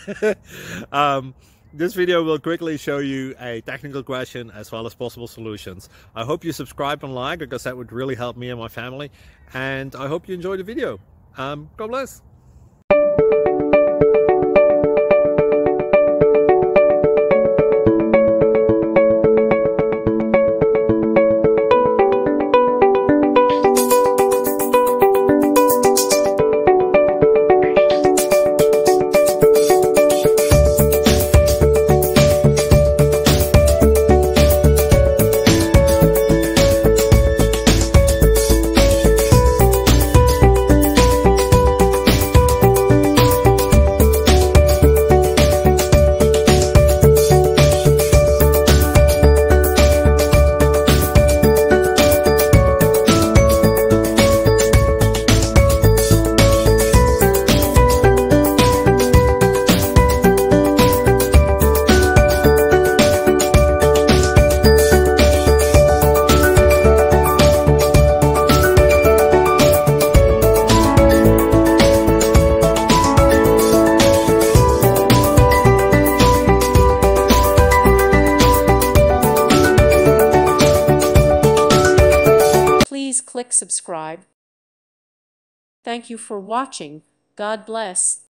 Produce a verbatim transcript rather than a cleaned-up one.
um, this video will quickly show you a technical question as well as possible solutions. I hope you subscribe and like, because that would really help me and my family. And I hope you enjoy the video. Um, God bless. Please click subscribe. Thank you for watching. God bless.